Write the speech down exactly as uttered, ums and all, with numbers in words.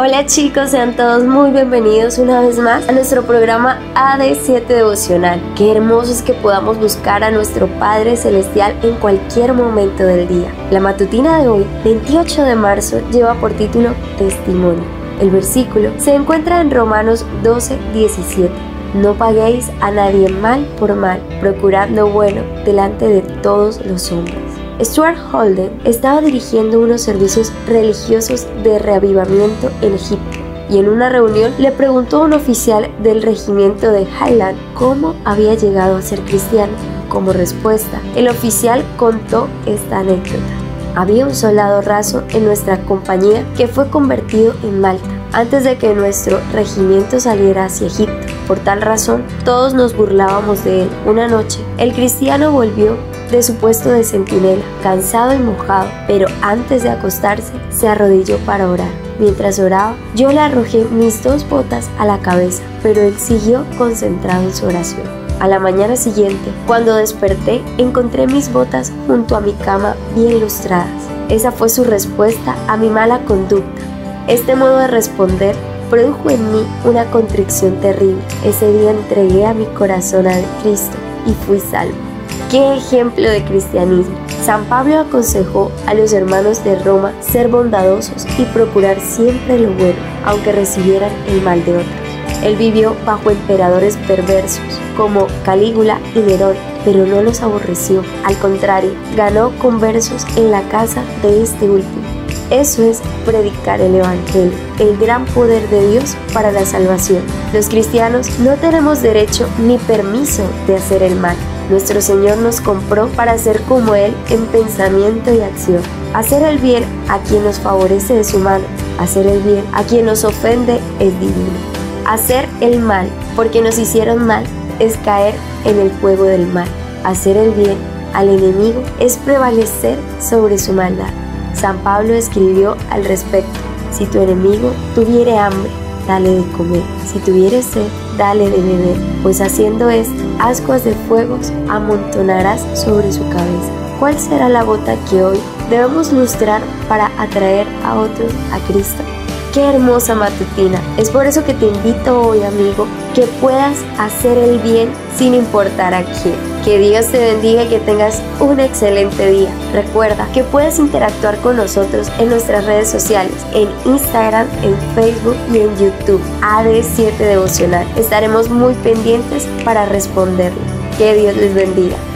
Hola chicos, sean todos muy bienvenidos una vez más a nuestro programa A D siete Devocional. Qué hermoso es que podamos buscar a nuestro Padre Celestial en cualquier momento del día. La matutina de hoy, veintiocho de marzo, lleva por título Testimonio. El versículo se encuentra en Romanos doce, diecisiete. No paguéis a nadie mal por mal, procurad lo bueno delante de todos los hombres. Stuart Holden estaba dirigiendo unos servicios religiosos de reavivamiento en Egipto y en una reunión le preguntó a un oficial del regimiento de Highland cómo había llegado a ser cristiano. Como respuesta, el oficial contó esta anécdota. Había un soldado raso en nuestra compañía que fue convertido en Malta antes de que nuestro regimiento saliera hacia Egipto. Por tal razón, todos nos burlábamos de él. Una noche, el cristiano volvió de su puesto de centinela, cansado y mojado, pero antes de acostarse, se arrodilló para orar. Mientras oraba, yo le arrojé mis dos botas a la cabeza, pero él siguió concentrado en su oración. A la mañana siguiente, cuando desperté, encontré mis botas junto a mi cama bien lustradas. Esa fue su respuesta a mi mala conducta. Este modo de responder produjo en mí una contrición terrible. Ese día entregué a mi corazón a Cristo y fui salvo. ¡Qué ejemplo de cristianismo! San Pablo aconsejó a los hermanos de Roma ser bondadosos y procurar siempre lo bueno, aunque recibieran el mal de otros. Él vivió bajo emperadores perversos como Calígula y Nerón, pero no los aborreció. Al contrario, ganó conversos en la casa de este último. Eso es predicar el Evangelio, el gran poder de Dios para la salvación. Los cristianos no tenemos derecho ni permiso de hacer el mal. Nuestro Señor nos compró para ser como Él en pensamiento y acción. Hacer el bien a quien nos favorece es humano. Hacer el bien a quien nos ofende es divino. Hacer el mal porque nos hicieron mal es caer en el fuego del mal. Hacer el bien al enemigo es prevalecer sobre su maldad. San Pablo escribió al respecto: si tu enemigo tuviere hambre, dale de comer; si tuviere sed, dale de beber, pues haciendo esto, ascuas de fuegos amontonarás sobre su cabeza. ¿Cuál será la gota que hoy debemos lustrar para atraer a otros a Cristo? ¡Qué hermosa matutina! Es por eso que te invito hoy, amigo, que puedas hacer el bien sin importar a quién. Que Dios te bendiga y que tengas un excelente día. Recuerda que puedes interactuar con nosotros en nuestras redes sociales, en Instagram, en Facebook y en YouTube. A D siete Devocional. Estaremos muy pendientes para responderle. Que Dios les bendiga.